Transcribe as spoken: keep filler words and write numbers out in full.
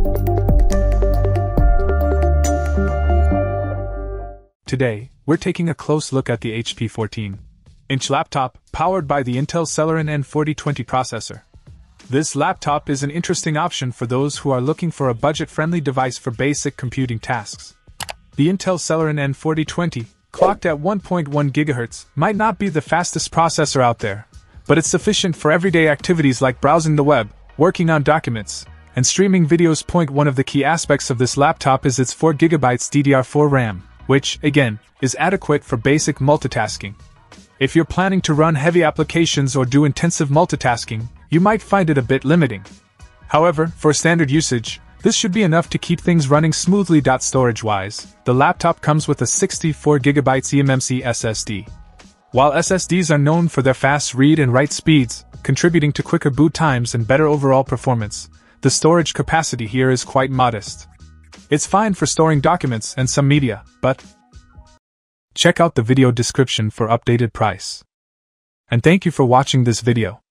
Today, we're taking a close look at the H P fourteen inch laptop, powered by the Intel Celeron N forty twenty processor. This laptop is an interesting option for those who are looking for a budget-friendly device for basic computing tasks. The Intel Celeron N forty twenty, clocked at one point one gigahertz, might not be the fastest processor out there, but it's sufficient for everyday activities like browsing the web, working on documents, and streaming videos. One of the key aspects of this laptop is its four gigabyte D D R four RAM, which, again, is adequate for basic multitasking. If you're planning to run heavy applications or do intensive multitasking, you might find it a bit limiting. However, for standard usage, this should be enough to keep things running smoothly. Storage-wise, the laptop comes with a sixty-four gigabyte E M M C S S D. While S S Ds are known for their fast read and write speeds, contributing to quicker boot times and better overall performance, the storage capacity here is quite modest. It's fine for storing documents and some media, but check out the video description for updated price. And thank you for watching this video.